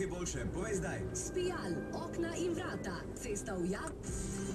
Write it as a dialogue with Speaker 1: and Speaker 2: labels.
Speaker 1: kaj boljše, povej zdaj.
Speaker 2: Spijal, okna in vrata, cesta v Jap.